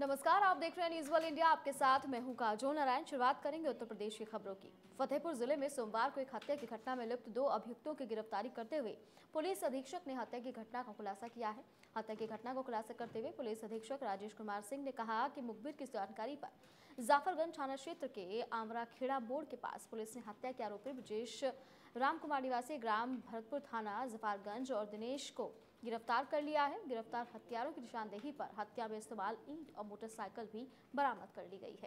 नमस्कार, आप देख रहे हैं न्यूज़ वर्ल्ड इंडिया। आपके साथ मैं हूं काजोल नारायण। शुरुआत करेंगे उत्तर प्रदेश की खबरों की। फतेहपुर जिले में सोमवार को एक हत्या की घटना में लिप्त 2 अभियुक्तों की गिरफ्तारी करते हुए पुलिस अधीक्षक ने हत्या की घटना का खुलासा किया है। हत्या की घटना को खुलासा करते हुए पुलिस अधीक्षक राजेश कुमार सिंह ने कहा कि मुखबिर की जानकारी पर जाफरगंज थाना क्षेत्र के आमरा खेड़ा मोड़ के पास पुलिस ने हत्या के आरोपी ब्रजेश राम कुमार निवासी ग्राम भरतपुर थाना जफरगंज और दिनेश को गिरफ्तार कर लिया है। गिरफ्तार हत्यारों की निशानदेही पर हत्या में इस्तेमाल ईंट और मोटरसाइकिल भी बरामद कर ली गई है।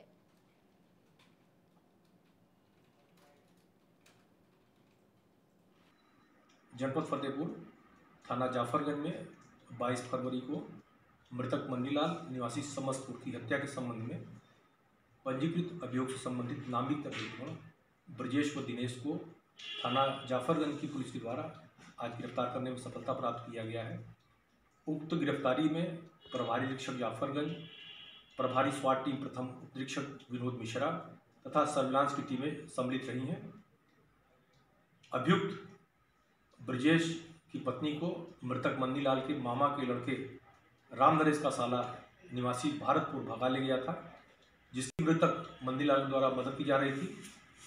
जनपद फतेहपुर थाना जाफरगंज में 22 फरवरी को मृतक मन्नीलाल निवासी समस्तपुर की हत्या के संबंध में पंजीकृत अभियोग से संबंधित नामित अभियुक्तों ब्रजेश व दिनेश को थाना जाफरगंज की पुलिस के द्वारा आज गिरफ्तार करने में सफलता प्राप्त किया गया है। उक्त गिरफ्तारी में प्रभारी निरीक्षक जाफरगंज, प्रभारी स्वाट टीम प्रथम निरीक्षक विनोद मिश्रा तथा सर्विलांस की टीमें सम्मिलित रही हैं। अभियुक्त ब्रजेश की पत्नी को मृतक मन्नीलाल के मामा के लड़के राम नरेश का साला निवासी भारतपुर भगा ले गया था, जिसकी मृतक मन्नीलाल द्वारा मदद की जा रही थी।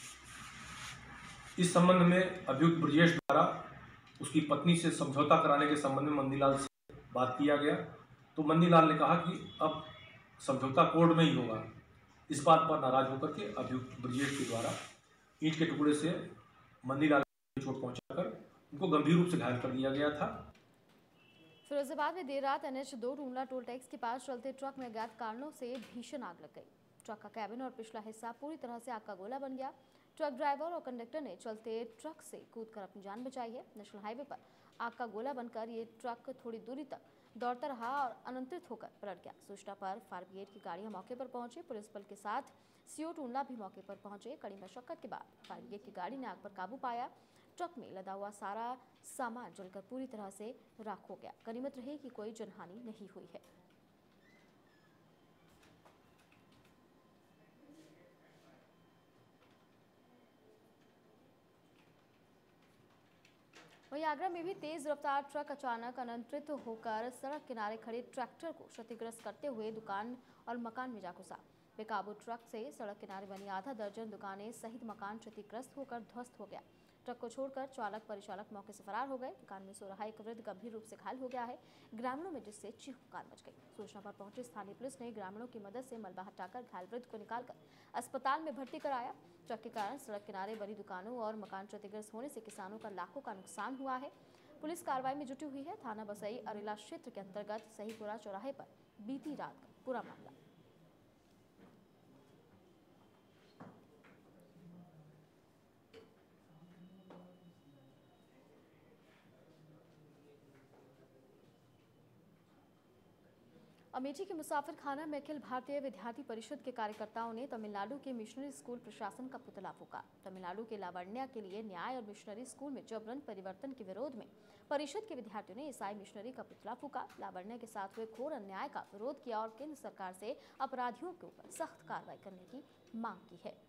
इस संबंध में अभियुक्त ब्रजेश द्वारा उसकी पत्नी से समझौता कराने के संबंध में मन्नीलाल से बात किया गया, तो मन्नीलाल ने कहा कि अब समझौता कोर्ट में ही होगा। इस बात पर नाराज होकर के अभियुक्त ब्रजेश के द्वारा ईंट के टुकड़े से मन्नीलाल को चोट पहुंचाकर उनको गंभीर रूप से घायल कर दिया गया था। फिरोजाबाद में देर रात NH2 टूंडला टोल टैक्स के पास चलते ट्रक में अज्ञात कारणों से भीषण आग लग गई। ट्रक का कैबिन और पिछला हिस्सा पूरी तरह से आग का गोला बन गया। ट्रक ड्राइवर और कंडक्टर ने चलते ट्रक से कूदकर अपनी जान बचाई है। नेशनल हाईवे पर आग का गोला बनकर ये ट्रक थोड़ी दूरी तक दौड़ता रहा और अनियंत्रित होकर पलट गया। सूचना पर फायर ब्रिगेड की गाड़ियां मौके पर पहुंची। पुलिस बल के साथ CO टूंडला भी मौके पर पहुंचे। कड़ी मशक्कत के बाद फायर ब्रिगेड की गाड़ी ने आग पर काबू पाया। ट्रक में लदा हुआ सारा सामान जलकर पूरी तरह से राख हो गया। गनीमत रही कि कोई जनहानि नहीं हुई है। वहीं आगरा में भी तेज रफ्तार ट्रक अचानक अनियंत्रित होकर सड़क किनारे खड़े ट्रैक्टर को क्षतिग्रस्त करते हुए दुकान और मकान में जा घुसा। बेकाबू ट्रक से सड़क किनारे बनी आधा दर्जन दुकानें सहित मकान क्षतिग्रस्त होकर ध्वस्त हो गया। ट्रक को छोड़कर चालक परिचालक मौके से फरार हो गए। दुकान में सो रहा एक वृद्ध गंभीर रूप से घायल हो गया है। ग्रामीणों में जिससे चीख-पुकार मच गई। सूचना पर पहुंची स्थानीय पुलिस ने ग्रामीणों की मदद से मलबा हटाकर घायल वृद्ध को निकालकर अस्पताल में भर्ती कराया। ट्रक के कारण सड़क किनारे बनी दुकानों और मकान क्षतिग्रस्त होने से किसानों का लाखों का नुकसान हुआ है। पुलिस कार्रवाई में जुटी हुई है। थाना बसई अरेला क्षेत्र के अंतर्गत सहीपुरा चौराहे पर बीती रात का पूरा मामला। अमेठी के मुसाफिर खाना में अखिल भारतीय विद्यार्थी परिषद के कार्यकर्ताओं ने तमिलनाडु के मिशनरी स्कूल प्रशासन का पुतला फूंका। तमिलनाडु के लावण्या के लिए न्याय और मिशनरी स्कूल में जबरन परिवर्तन के विरोध में परिषद के विद्यार्थियों ने ईसाई मिशनरी का पुतला फूंका। लावण्या के साथ हुए घोर अन्याय का विरोध किया और केंद्र सरकार से अपराधियों के ऊपर सख्त कार्रवाई करने की मांग की है।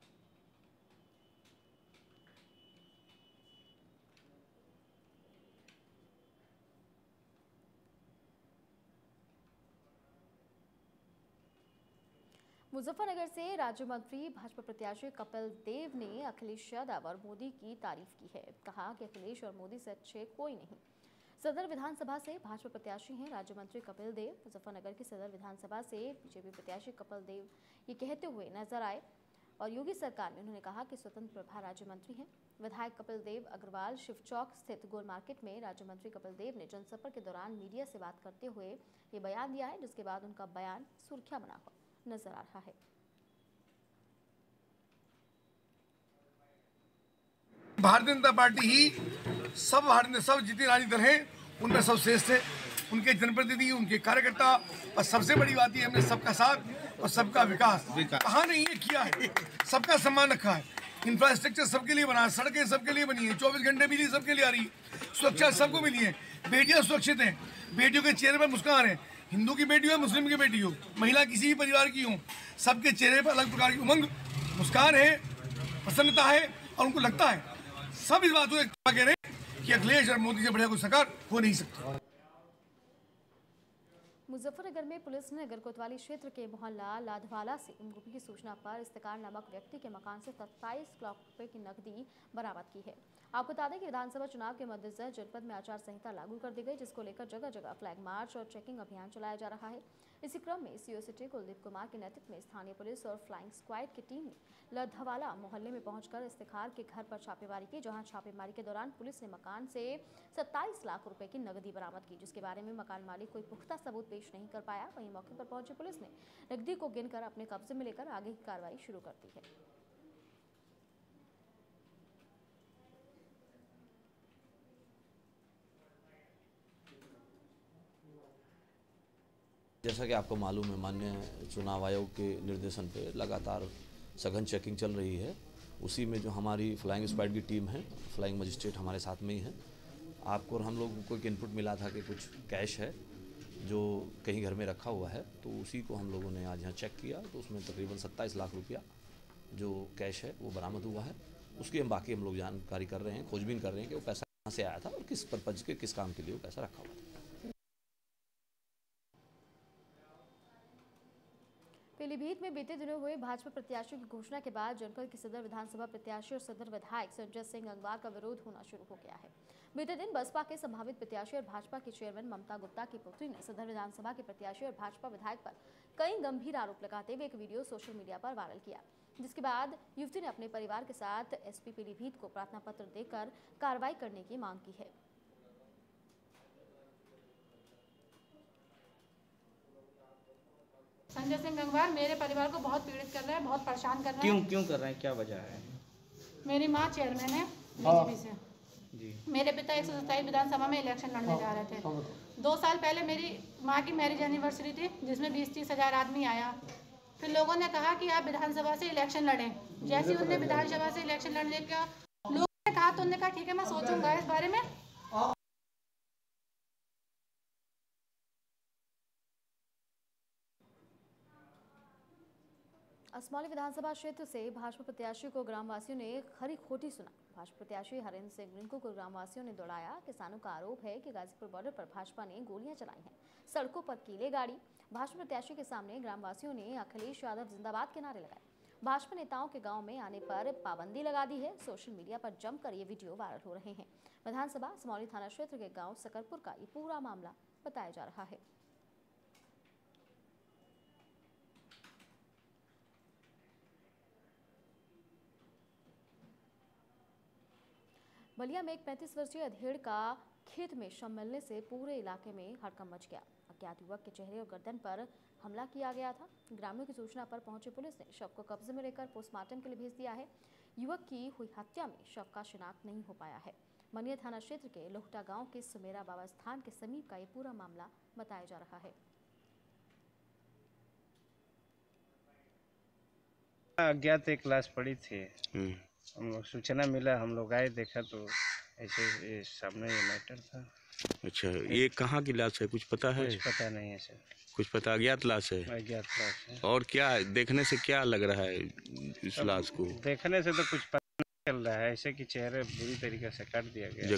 मुजफ्फरनगर से राज्य मंत्री भाजपा प्रत्याशी कपिल देव ने अखिलेश यादव और मोदी की तारीफ की है। कहा कि अखिलेश और मोदी से अच्छे कोई नहीं। सदर विधानसभा से भाजपा प्रत्याशी हैं राज्य मंत्री कपिल देव। मुजफ्फरनगर की सदर विधानसभा से बीजेपी प्रत्याशी कपिल देव ये कहते हुए नजर आए और योगी सरकार में उन्होंने कहा कि स्वतंत्र प्रभार राज्य मंत्री हैं। विधायक कपिल देव अग्रवाल शिव चौक स्थित गोल मार्केट में राज्य मंत्री कपिल देव ने जनसंपर्क के दौरान मीडिया से बात करते हुए ये बयान दिया है, जिसके बाद उनका बयान सुर्खियां बना हुआ नजर आ रहा है। भारतीय जनता पार्टी ही सब जितने राजनीतिक दल हैं उनमें सब श्रेष्ठ है। उनके जनप्रतिनिधि, उनके कार्यकर्ता और सबसे बड़ी बात है हमने सबका साथ और सबका विकास कहा नहीं है किया है। सबका सम्मान रखा है। इंफ्रास्ट्रक्चर सबके लिए बना है, सड़कें सबके लिए बनी है, 24 घंटे बिजली सबके लिए आ रही है, सुरक्षा सबको मिली है, बेटियां सुरक्षित हैं, बेटियों के चेहरे पर मुस्कान है। हिंदू की बेटी हो, मुस्लिम की बेटी हो, महिला किसी भी परिवार की हो, सबके चेहरे पर अलग प्रकार की उमंग, मुस्कान है, प्रसन्नता है और उनको लगता है सब इस बात को कह रहे हैं कि अखिलेश और मोदी से बढ़िया कोई सरकार हो नहीं सकती। मुजफ्फरनगर में पुलिस ने नगर कोतवाली क्षेत्र के मोहल्ला लाधवाला से गुम की सूचना पर इफ्तिकार नामक व्यक्ति के मकान से 27 लाख रुपए की नकदी बरामद की है। आपको बता दें कि विधानसभा चुनाव के मद्देनजर जनपद में आचार संहिता लागू कर दी गई, जिसको लेकर जगह जगह फ्लैग मार्च और चेकिंग अभियान चलाया जा रहा है। इसी क्रम में सीओ सिटी कुलदीप कुमार के नेतृत्व में स्थानीय पुलिस और फ्लाइंग स्क्वाड की टीम ने लाधवाला मोहल्ले में पहुंचकर इफ्तिकार के घर पर छापेमारी की, जहां छापेमारी के दौरान पुलिस ने मकान से 27 लाख रुपए की नकदी बरामद की, जिसके बारे में मकान मालिक कोई पुख्ता सबूत पेश नहीं कर पाया। वहीं मौके पर पहुंची पुलिस ने नकदी को गिनकर अपने कब्जे में लेकर आगे की कार्रवाई शुरू कर दी है। जैसा कि आपको मालूम है, माननीय चुनाव आयोग के निर्देशन पे लगातार सघन चेकिंग चल रही है। उसी में जो हमारी फ्लाइंग स्क्वाड की टीम है, फ्लाइंग मजिस्ट्रेट हमारे साथ में ही है। आपको और हम लोगों को एक इनपुट मिला था कि कुछ कैश है जो कहीं घर में रखा हुआ है, तो उसी को हम लोगों ने आज यहाँ चेक किया, तो उसमें तकरीबन 27 लाख रुपया जो कैश है वो बरामद हुआ है। उसकी बाकी हम लोग जानकारी कर रहे हैं, खोजबीन कर रहे हैं कि वो पैसा कहाँ से आया था और किस पर्पज के, किस काम के लिए वो पैसा रखा हुआ था। पीलीभीत में बीते दिनों हुए भाजपा प्रत्याशियों की घोषणा के बाद जनपद के सदर विधानसभा प्रत्याशी और सदर विधायक संजय सिंह गंगवार का विरोध होना शुरू हो गया है। बीते दिन बसपा के संभावित प्रत्याशी और भाजपा के चेयरमैन ममता गुप्ता की पुत्री ने सदर विधानसभा के प्रत्याशी और भाजपा विधायक पर कई गंभीर आरोप लगाते हुए एक वीडियो सोशल मीडिया पर वायरल किया, जिसके बाद युवती ने अपने परिवार के साथ एसपी पीलीभीत को प्रार्थना पत्र देकर कार्रवाई करने की मांग की है। संजय सिंह गंगवार मेरे परिवार को बहुत पीड़ित कर रहे हैं, बहुत परेशान कर रहे हैं। क्यों कर रहे हैं, क्या वजह है? मेरी माँ चेयरमैन है बीजेपी से जी। मेरे पिता 127 विधानसभा में इलेक्शन लड़ने जा रहे थे। 2 साल पहले मेरी माँ की मैरिज एनिवर्सरी थी, जिसमें 20-30 हज़ार आदमी आया। फिर लोगों ने कहा कि आप विधानसभा से इलेक्शन लड़ें। जैसे उन्होंने विधानसभा से इलेक्शन लड़ने का लोगों ने कहा, तो उन्होंने कहा ठीक है, मैं सोचूंगा इस बारे में। असमौली विधानसभा क्षेत्र से भाजपा प्रत्याशी को ग्रामवासियों ने खरी खोटी सुना। भाजपा प्रत्याशी हरेंद्र सिंह रिंकू को ग्रामवासियों ने दौड़ाया। किसानों का आरोप है कि गाजीपुर बॉर्डर पर भाजपा ने गोलियां चलाई हैं। सड़कों पर कीले गाड़ी। भाजपा प्रत्याशी के सामने ग्रामवासियों ने अखिलेश यादव जिंदाबाद के नारे लगाए। भाजपा नेताओं के गाँव में आने पर पाबंदी लगा दी है। सोशल मीडिया पर जमकर ये वीडियो वायरल हो रहे हैं। विधानसभा असमौली थाना क्षेत्र के गाँव सकरपुर का ये पूरा मामला बताया जा रहा है। बलिया में एक 35 वर्षीय अधेड़ का खेत में शव मिलने से पूरे इलाके में हड़कंप मच गया। अज्ञात युवक के चेहरे और गर्दन पर हमला किया गया था। ग्रामीणों की सूचना पर पहुंची पुलिस ने शव को कब्जे में लेकर पोस्टमार्टम के लिए भेज दिया है। युवक की हुई हत्या में शव का शिनाख्त नहीं हो पाया है। मनिया थाना क्षेत्र के लोहटा गांव के सुमेरा बाबा स्थान के समीप का ये पूरा मामला बताया जा रहा है। अज्ञात एक लाश पड़ी थी, हम लोग सूचना मिला, हम लोग आए, देखा तो ऐसे सामने ये मैटर था। अच्छा, ये कहाँ की लाश है, कुछ पता है? कुछ पता नहीं है सर। कुछ पता, अज्ञात लाश है? अज्ञात लाश है। और क्या देखने से क्या लग रहा है इस लाश को? देखने से तो कुछ पता नहीं चल रहा है, ऐसे कि चेहरे बुरी तरीके से काट दिया गया।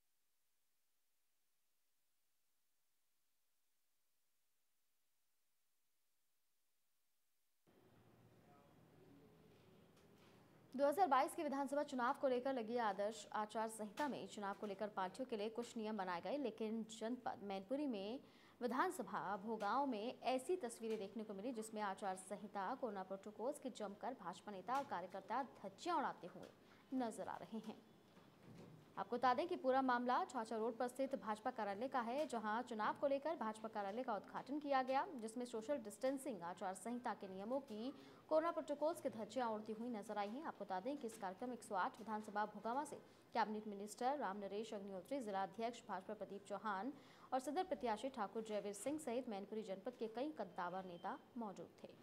2022 के विधानसभा चुनाव को लेकर लगी आदर्श आचार संहिता में चुनाव को लेकर पार्टियों के लिए कुछ नियम बनाए गए, लेकिन जनपद मैनपुरी में विधानसभा भोगांव में ऐसी तस्वीरें देखने को मिली जिसमें आचार संहिता कोरोना प्रोटोकॉल्स के जमकर भाजपा नेता और कार्यकर्ता धज्जियां उड़ाते हुए नजर आ रहे हैं। आपको बता दें कि पूरा मामला छाछा रोड पर स्थित भाजपा कार्यालय का है, जहां चुनाव को लेकर भाजपा कार्यालय का उद्घाटन किया गया, जिसमें सोशल डिस्टेंसिंग, आचार संहिता के नियमों की, कोरोना प्रोटोकॉल्स के धज्जियां उड़ती हुई नजर आई हैं। आपको बता दें कि इस कार्यक्रम 108 विधानसभा भोगावा से कैबिनेट मिनिस्टर राम नरेश अग्निहोत्री, जिला अध्यक्ष भाजपा प्रदीप चौहान और सदर प्रत्याशी ठाकुर जयवीर सिंह सहित मैनपुरी जनपद के कई कद्दावर नेता मौजूद थे।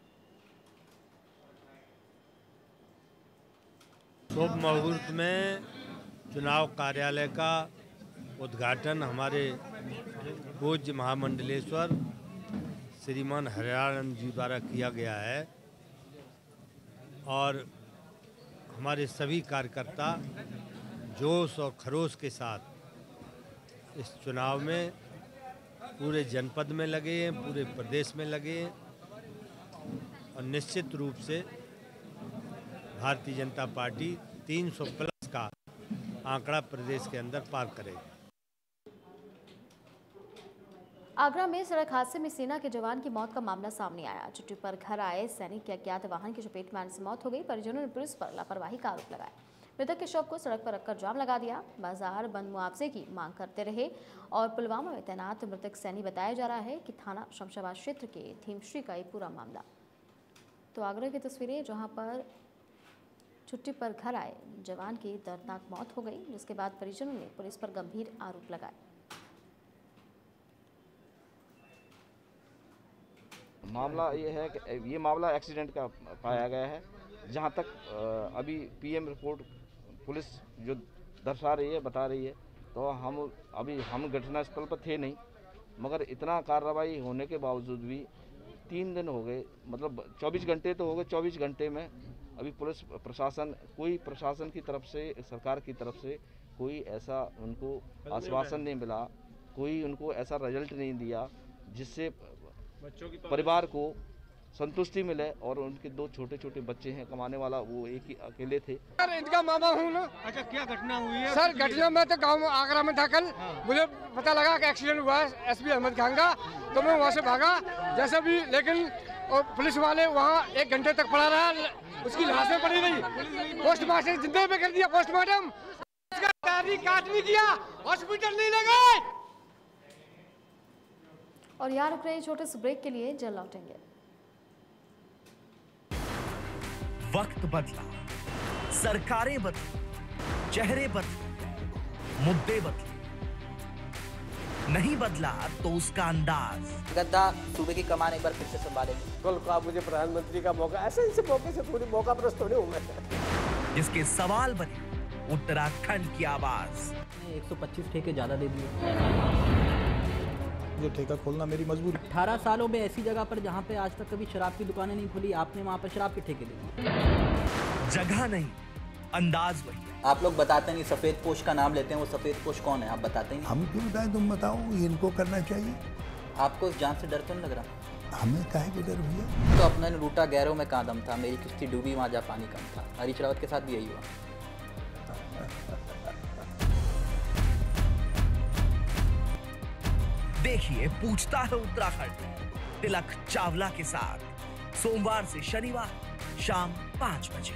शुभ मुहूर्त में चुनाव कार्यालय का उद्घाटन हमारे पूज्य महामंडलेश्वर श्रीमान हरियाणा जी द्वारा किया गया है और हमारे सभी कार्यकर्ता जोश और खरोश के साथ इस चुनाव में पूरे जनपद में लगे हैं, पूरे प्रदेश में लगे हैं और निश्चित रूप से भारतीय जनता पार्टी 300 प्लस का आंकड़ा प्रदेश के अंदर पार करेगी। आगरा में सड़क हादसे में सेना के जवान की मौत का मामला सामने आया। छुट्टी पर घर आए सैनिक की अज्ञात वाहन की चपेट में आने से मौत हो गई। परिजनों ने पुलिस पर लापरवाही का आरोप लगाया। मृतक के शव को सड़क पर रखकर जाम लगा दिया। बाजार बंद मुआवजे की मांग करते रहे और पुलवामा में तैनात मृतक सैनिक बताया जा रहा है कि थाना शमशाबाद क्षेत्र के थीमश्री का ये पूरा मामला। तो आगरा की तस्वीरें जहाँ पर छुट्टी पर घर आए जवान की दर्दनाक मौत हो गई, जिसके बाद परिजनों ने पुलिस पर गंभीर आरोप लगाए। मामला ये है कि ये मामला एक्सीडेंट का पाया गया है। जहाँ तक अभी पीएम रिपोर्ट पुलिस जो दर्शा रही है, बता रही है, तो हम घटनास्थल पर थे नहीं, मगर इतना कार्रवाई होने के बावजूद भी 3 दिन हो गए, मतलब 24 घंटे तो हो गए। 24 घंटे में अभी पुलिस प्रशासन, कोई प्रशासन की तरफ से, सरकार की तरफ से कोई ऐसा उनको आश्वासन नहीं मिला, कोई उनको ऐसा रिजल्ट नहीं दिया जिससे परिवार को संतुष्टि मिले। और उनके 2 छोटे छोटे बच्चे हैं, कमाने वाला वो एक ही अकेले थे। सर इनका मामा हूँ ना। अच्छा, क्या घटना हुई है? सर घटना में तो गाँव आगरा में था कल, मुझे पता लगा कि एक्सीडेंट हुआ है एसपी अहमद खान का, तो मैं वहाँ से भागा जैसे भी, लेकिन और पुलिस वाले वहाँ 1 घंटे तक पड़ा रहा, उसकी लाशें पड़ी रही। पोस्टमार्टम जिंदे पे कर दिया, पोस्टमार्टम काट नहीं किया, हॉस्पिटल नहीं ले गए। और यहाँ रुक रहे छोटे से ब्रेक के लिए, जल्द लौटेंगे। वक्त बदला, सरकारें बदली, चेहरे बदले, मुद्दे बदले, नहीं बदला तो उसका अंदाज। गद्दा सूबे की कमान एक बार फिर से संभालेंगे। कल को आप मुझे प्रधानमंत्री का मौका, ऐसे मौके से थोड़ी मौका प्रस्त थोड़ी हूँ मैं। जिसके सवाल बने उत्तराखंड की आवाज। 125 ठेके ज्यादा दे दिए। जो ठेका खोलना मेरी मजबूरी। 18 सालों में ऐसी जगह पर जहाँ पे आज तक कभी शराब की दुकानें नहीं खुली, आपने वहाँ पर शराब के ठेके दिए। जगह नहीं, अंदाज वही। आप लोग बताते नहीं, सफेद पोश का नाम लेते हैं, वो सफेद पोश कौन है आप बताते नहीं। हम क्यों बताएं, तुम बताओ, इनको करना चाहिए। आपको इस जान से डर तो नहीं लग रहा? हमें काहे के डर भैया? तो अपने लूटा गैरों में कहाँ दम था, मेरी किश्ती डूबी वहाँ जा पानी कम था। हरीश रावत के साथ भी यही हुआ। देखिए पूछता है उत्तराखंड तिलक चावला के साथ सोमवार से शनिवार शाम 5 बजे।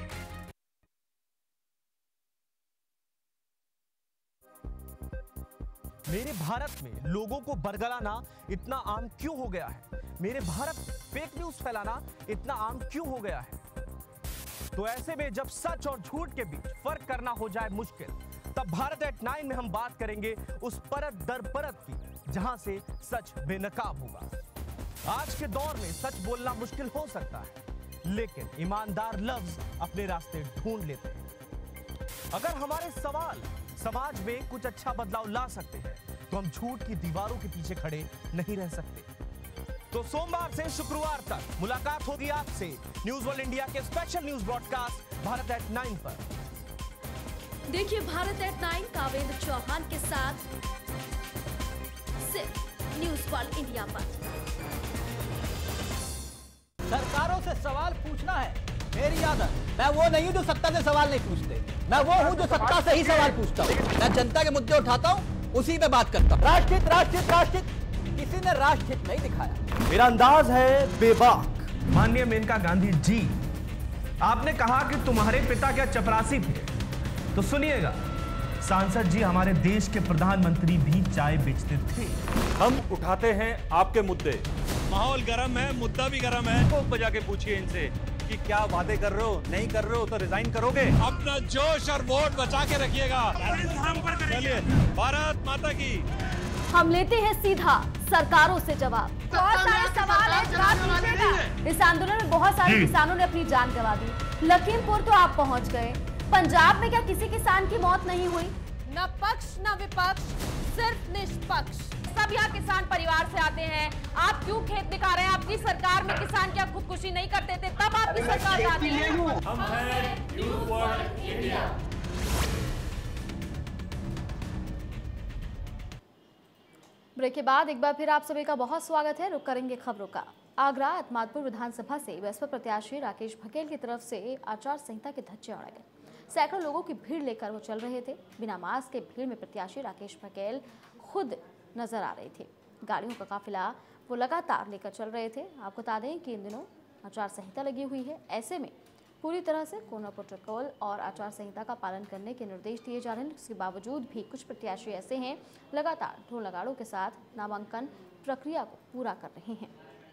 मेरे भारत में लोगों को बरगलाना इतना आम क्यों हो गया है? मेरे भारत फेक न्यूज फैलाना इतना आम क्यों हो गया है? तो ऐसे में जब सच और झूठ के बीच फर्क करना हो जाए मुश्किल, तब भारत एट 9 में हम बात करेंगे उस परत दर परत की जहां से सच बेनकाब होगा। आज के दौर में सच बोलना मुश्किल हो सकता है, लेकिन ईमानदार लफ्ज अपने रास्ते ढूंढ लेते हैं। अगर हमारे सवाल समाज में कुछ अच्छा बदलाव ला सकते हैं, तो हम झूठ की दीवारों के पीछे खड़े नहीं रह सकते। तो सोमवार से शुक्रवार तक मुलाकात होगी आपसे न्यूज वर्ल्ड इंडिया के special news broadcast Bharat at 9 पर। देखिए भारत एट 9 कावेंद्र चौहान के साथ सिर्फ न्यूज वर्ल्ड इंडिया पर। सरकारों से सवाल पूछना है मेरी आदत। मैं वो नहीं हूँ जो सत्ता से सवाल नहीं पूछते, मैं वो हूँ जो सत्ता से ही सवाल पूछता हूँ। मैं जनता के मुद्दे उठाता हूँ, उसी पे बात करता हूँ। राष्ट्रहित राष्ट्रहित राष्ट्रहित, किसी ने राष्ट्रहित नहीं दिखाया। मेरा अंदाज है बेबाक। माननीय मेनका गांधी जी, आपने कहा कि तुम्हारे पिता क्या चपरासी थे, तो सुनिएगा, सांसद जी हमारे देश के प्रधानमंत्री भी चाय बेचते थे। हम उठाते हैं आपके मुद्दे। माहौल गर्म है, मुद्दा भी गर्म है। तो बजा के पूछिए इनसे कि क्या वादे कर रहे हो, नहीं कर रहे हो तो रिजाइन करोगे। अपना जोश और वोट बचा के रखिएगा। चलिए, भारत माता की। हम लेते हैं सीधा सरकारों से जवाब। बहुत सारे सवाल है, जवाब दीजिएगा। इस आंदोलन में बहुत सारे किसानों ने अपनी जान गंवा दी। लखीमपुर तो आप पहुंच गए, पंजाब में क्या किसी किसान की मौत नहीं हुई? न पक्ष न विपक्ष, सिर्फ निष्पक्ष। सब यहाँ किसान परिवार से आते हैं। आप क्यों खेत दिखा रहे हैं? आपकी सरकार में किसान क्या खुदकुशी नहीं करते थे? तब आपकी सरकार आती है। हम हैं न्यूज वर्ल्ड इंडिया। ब्रेक के बाद एक बार फिर आप सभी का बहुत स्वागत है। रुक करेंगे खबरों का। आगरा आत्मादपुर विधानसभा से बसपा प्रत्याशी राकेश बघेल की तरफ से आचार संहिता के धज्जे उड़ाए गए। सैकड़ों लोगों की भीड़ लेकर वो चल रहे थे। बिना मास्क के भीड़ में प्रत्याशी राकेश बघेल खुद नजर आ रहे थे। गाड़ियों का काफिला वो लगातार लेकर चल रहे थे। आपको बता दें कि इन दिनों आचार संहिता लगी हुई है, ऐसे में पूरी तरह से कोरोना प्रोटोकॉल और आचार संहिता का पालन करने के निर्देश दिए जा रहे हैं। इसके बावजूद भी कुछ प्रत्याशी ऐसे हैं लगातार ढोल नगाड़ों के साथ नामांकन प्रक्रिया को पूरा कर रहे हैं।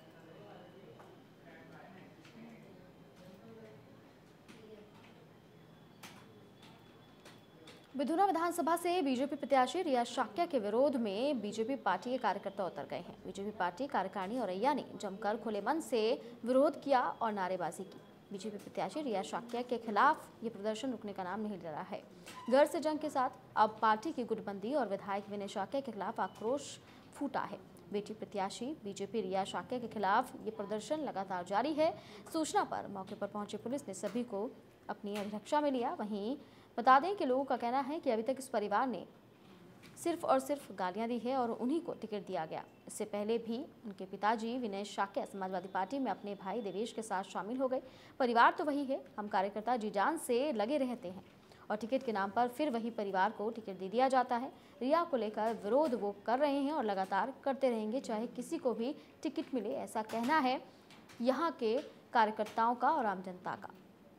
बिधुना विधानसभा से बीजेपी प्रत्याशी रिया शाक्या के विरोध में बीजेपी पार्टी के कार्यकर्ता उतर गए हैं। बीजेपी पार्टी कार्यकारिणी और रैया ने जमकर खुले मन से विरोध किया और नारेबाजी की। बीजेपी प्रत्याशी रिया शाक्या के खिलाफ ये प्रदर्शन रुकने का नाम नहीं ले रहा है। घर से जंग के साथ अब पार्टी की गुटबंदी और विधायक विनय शाक्या के खिलाफ आक्रोश फूटा है। बेटी प्रत्याशी बीजेपी रिया शाक्या के खिलाफ ये प्रदर्शन लगातार जारी है। सूचना पर मौके पर पहुंची पुलिस ने सभी को अपनी अभिरक्षा में लिया। वहीं बता दें कि लोगों का कहना है कि अभी तक इस परिवार ने सिर्फ और सिर्फ गालियां दी है और उन्हीं को टिकट दिया गया। इससे पहले भी उनके पिताजी विनय शाक्या समाजवादी पार्टी में अपने भाई देवेश के साथ शामिल हो गए। परिवार तो वही है, हम कार्यकर्ता जी जान से लगे रहते हैं और टिकट के नाम पर फिर वही परिवार को टिकट दे दिया जाता है। रिया को लेकर विरोध वो कर रहे हैं और लगातार करते रहेंगे, चाहे किसी को भी टिकट मिले, ऐसा कहना है यहाँ के कार्यकर्ताओं का और आम जनता का।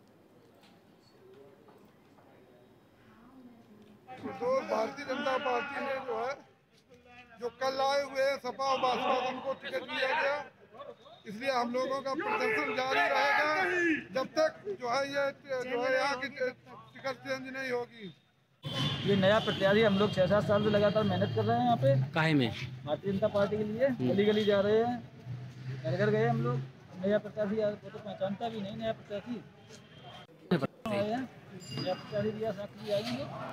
तो भारतीय जनता पार्टी ने जो कल आए हुए हैं सपा और बसपा, उनको टिकट दिया गया, इसलिए हम लोगों का प्रदर्शन जारी रहेगा जब तक यहाँ की टिकट चेंज नहीं होगी। ये नया प्रत्याशी हम लोग 6-7 साल से लगातार मेहनत कर रहे हैं यहाँ पे काहे में भारतीय जनता पार्टी के लिए। गली गली जा रहे हैं, घर घर गए हम लोग। नया प्रत्याशी वो तो पहचानता भी नहीं, नया प्रत्याशी रिया शाक्या आएंगे।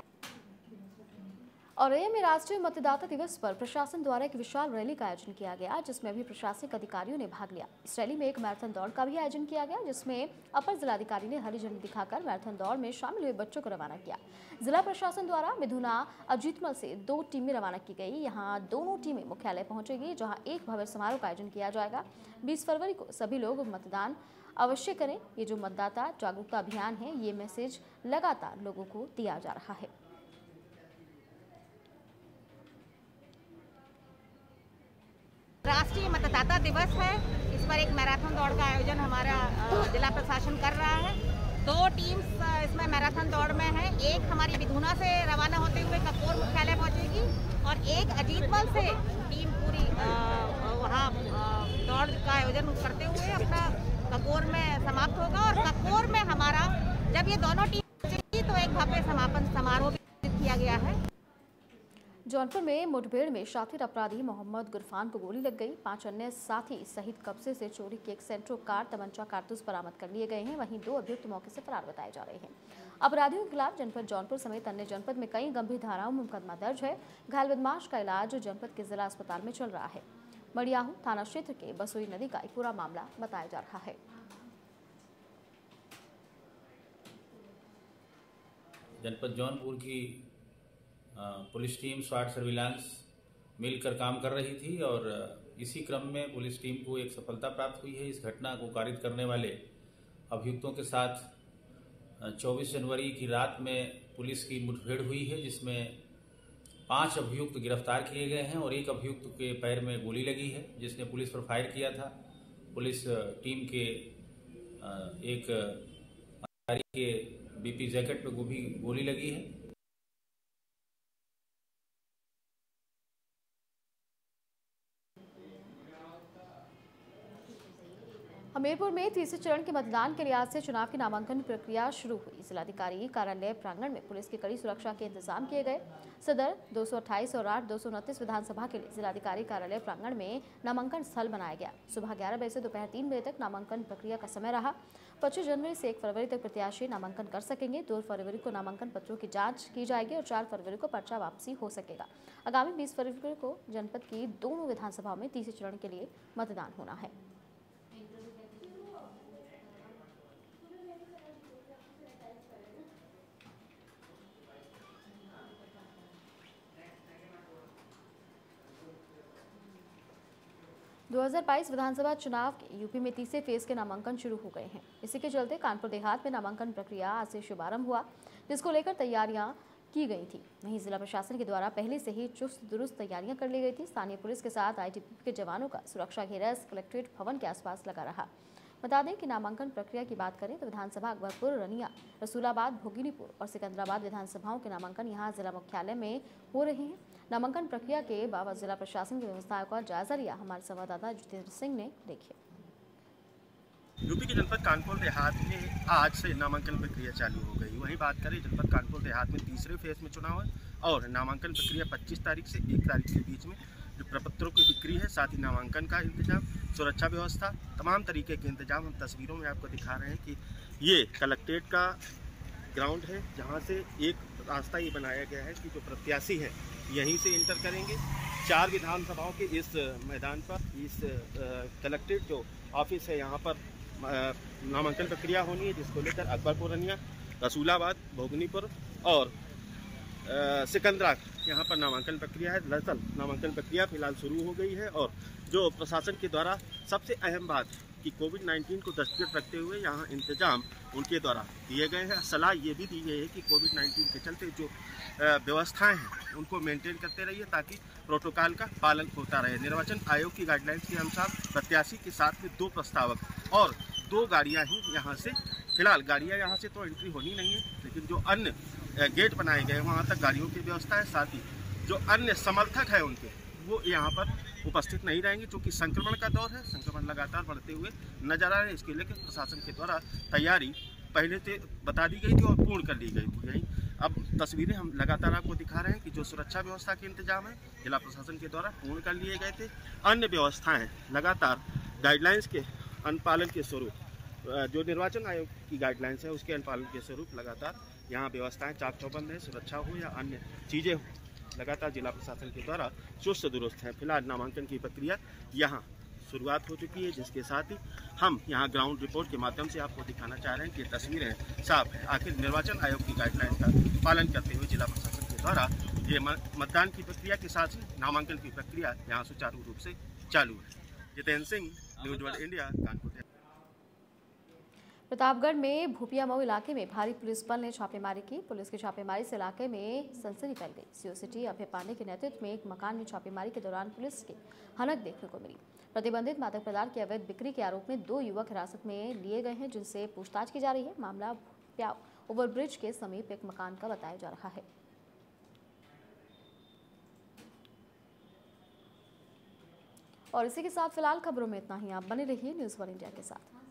और रैया में राष्ट्रीय मतदाता दिवस पर प्रशासन द्वारा एक विशाल रैली का आयोजन किया गया, जिसमें भी प्रशासनिक अधिकारियों ने भाग लिया। इस रैली में एक मैराथन दौड़ का भी आयोजन किया गया, जिसमें अपर जिलाधिकारी ने हरी झंडी दिखाकर मैराथन दौड़ में शामिल हुए बच्चों को रवाना किया। जिला प्रशासन द्वारा बिधुना अजीतमल से 2 टीमें रवाना की गई। यहाँ दोनों टीमें मुख्यालय पहुंचेगी, जहाँ एक भव्य समारोह का आयोजन किया जाएगा। 20 फरवरी को सभी लोग मतदान अवश्य करें। ये जो मतदाता जागरूकता अभियान है, ये मैसेज लगातार लोगों को दिया जा रहा है। राष्ट्रीय मतदाता दिवस है, इस पर एक मैराथन दौड़ का आयोजन हमारा जिला प्रशासन कर रहा है। 2 टीम्स इसमें मैराथन दौड़ में है। एक हमारी बिधुना से रवाना होते हुए ककोर मुख्यालय पहुंचेगी और एक अजीतमल से टीम पूरी वहां दौड़ का आयोजन करते हुए अपना ककोर में समाप्त होगा। और ककोर में हमारा जब ये दोनों टीम पहुंचेगी तो एक भव्य समापन समारोह भी किया गया है। जौनपुर में मुठभेड़ में शातिर अपराधी मोहम्मद गुरफान को गोली लग गई। 5 अन्य साथी सहित कब्जे से चोरी के एक सेंट्रो कार, तमंचा, कारतूस बरामद कर लिए गए हैं। वहीं 2 अभियुक्त मौके से फरार बताए जा रहे हैं। अपराधियों के खिलाफ जनपद जौनपुर समेत अन्य जनपद में कई गंभीर धाराओं में मुकदमा दर्ज है। घायल बदमाश का इलाज जनपद के जिला अस्पताल में चल रहा है। मड़ियाहू थाना क्षेत्र के बसोई नदी का एक पूरा मामला बताया जा रहा है। जनपद जौनपुर की पुलिस टीम स्वाट सर्विलांस मिलकर काम कर रही थी और इसी क्रम में पुलिस टीम को एक सफलता प्राप्त हुई है। इस घटना को कारित करने वाले अभियुक्तों के साथ 24 जनवरी की रात में पुलिस की मुठभेड़ हुई है, जिसमें 5 अभियुक्त गिरफ्तार किए गए हैं और एक अभियुक्त के पैर में गोली लगी है, जिसने पुलिस पर फायर किया था। पुलिस टीम के एक अधिकारी के बीपी जैकेट में भी गोली लगी है। हमीरपुर में तीसरे चरण के मतदान के लिहाज से चुनाव की नामांकन प्रक्रिया शुरू हुई। जिलाधिकारी कार्यालय प्रांगण में पुलिस की कड़ी सुरक्षा के इंतजाम किए गए। सदर 228 और 8 229 विधानसभा के लिए जिलाधिकारी कार्यालय प्रांगण में नामांकन स्थल बनाया गया। सुबह 11 बजे से दोपहर 3 बजे तक नामांकन प्रक्रिया का समय रहा। 25 जनवरी से 1 फरवरी तक प्रत्याशी नामांकन कर सकेंगे। 2 फरवरी को नामांकन पत्रों की जाँच की जाएगी और 4 फरवरी को पर्चा वापसी हो सकेगा। आगामी 20 फरवरी को जनपद की दोनों विधानसभाओं में तीसरे चरण के लिए मतदान होना है। 2022 विधानसभा चुनाव के यूपी में तीसरे फेज के नामांकन शुरू हो गए हैं। इसी के चलते कानपुर देहात में नामांकन प्रक्रिया आज से शुभारंभ हुआ, जिसको लेकर तैयारियां की गई थी। वहीं जिला प्रशासन के द्वारा पहले से ही चुस्त दुरुस्त तैयारियां कर ली गई थी। स्थानीय पुलिस के साथ आईटीबीपी के जवानों का सुरक्षा घेरा कलेक्ट्रेट भवन के आसपास लगा रहा। बता दें कि नामांकन प्रक्रिया की बात करें तो विधानसभा अकबरपुर, रनिया, रसूलाबाद, भोगिनीपुर और सिकंदराबाद विधानसभाओं के नामांकन यहां जिला मुख्यालय में हो रहे हैं। नामांकन प्रक्रिया के बाबत जिला प्रशासन की व्यवस्थाओं का जायजा लिया हमारे संवाददाता जितेंद्र सिंह ने। देखिए। यूपी के जनपद कानपुर देहात में आज से नामांकन प्रक्रिया चालू हो गई। वहीं बात करें जनपद कानपुर देहात में तीसरे फेज में चुनाव है और नामांकन प्रक्रिया 25 तारीख से 1 तारीख के बीच में जो प्रपत्रों की बिक्री है, साथ ही नामांकन का इंतजाम, सुरक्षा व्यवस्था, तमाम तरीके के इंतजाम हम तस्वीरों में आपको दिखा रहे हैं कि ये कलेक्ट्रेट का ग्राउंड है, जहाँ से एक रास्ता ये बनाया गया है कि जो प्रत्याशी हैं यहीं से इंटर करेंगे। 4 विधानसभाओं के इस मैदान पर इस कलेक्ट्रेट जो ऑफिस है यहाँ पर नामांकन प्रक्रिया होनी है, जिसको लेकर अकबरपुर, रनिया, रसूलाबाद, भोगनीपुर और सिकंदरा यहाँ पर नामांकन प्रक्रिया है। दरअसल नामांकन प्रक्रिया फिलहाल शुरू हो गई है और जो प्रशासन के द्वारा सबसे अहम बात कि कोविड-19 को दृष्टिगत रखते हुए यहाँ इंतजाम उनके द्वारा दिए गए हैं। सलाह ये भी दी गई है कि कोविड-19 के चलते जो व्यवस्थाएं हैं उनको मेंटेन करते रहिए ताकि प्रोटोकॉल का पालन होता रहे। निर्वाचन आयोग की गाइडलाइंस के अनुसार प्रत्याशी के साथ में 2 प्रस्तावक और 2 गाड़ियाँ ही यहाँ से, फिलहाल गाड़ियाँ यहाँ से तो एंट्री होनी नहीं है, लेकिन जो अन्य गेट बनाए गए वहाँ तक गाड़ियों की व्यवस्था है। साथ ही जो अन्य समर्थक हैं उनके वो यहाँ पर उपस्थित नहीं रहेंगे, क्योंकि संक्रमण का दौर है, संक्रमण लगातार बढ़ते हुए नजर आ रहे हैं। इसके लिए प्रशासन के द्वारा तैयारी पहले से बता दी गई थी और पूर्ण कर ली गई थी। यही अब तस्वीरें हम लगातार आपको दिखा रहे हैं कि जो सुरक्षा व्यवस्था के इंतजाम है जिला प्रशासन के द्वारा पूर्ण कर लिए गए थे। अन्य व्यवस्थाएं लगातार गाइडलाइंस के अनुपालन के स्वरूप, जो निर्वाचन आयोग की गाइडलाइंस है उसके अनुपालन के स्वरूप लगातार यहाँ व्यवस्थाएं चाक चौबंद है, सुरक्षा हो या अन्य चीज़ें हो, लगातार जिला प्रशासन के द्वारा चुस्त दुरुस्त है। फिलहाल नामांकन की प्रक्रिया यहाँ शुरुआत हो चुकी है, जिसके साथ ही हम यहाँ ग्राउंड रिपोर्ट के माध्यम से आपको दिखाना चाह रहे हैं कि तस्वीरें साफ है। आखिर निर्वाचन आयोग की गाइडलाइंस का पालन करते हुए जिला प्रशासन के द्वारा ये मतदान की प्रक्रिया के साथ ही नामांकन की प्रक्रिया यहाँ सुचारू रूप से चालू है। Jitendra Singh, news world India, Kanpur. Pratapgarh में भूपिया मऊ इलाके में भारी पुलिस बल ने छापेमारी की। पुलिस की छापेमारी से इलाके में सनसनी फैल गई। सीओ सिटी अभय पांडे के नेतृत्व में एक मकान में छापेमारी के दौरान पुलिस की हनक देखने को मिली। प्रतिबंधित मादक पदार्थ की अवैध बिक्री के आरोप में 2 युवक हिरासत में लिए गए हैं, जिनसे पूछताछ की जा रही है। मामला भूपिया ओवरब्रिज के समीप एक मकान का बताया जा रहा है। और इसी के साथ फिलहाल खबरों में इतना ही। आप बने रहिए न्यूज़ वर्ल्ड इंडिया के साथ।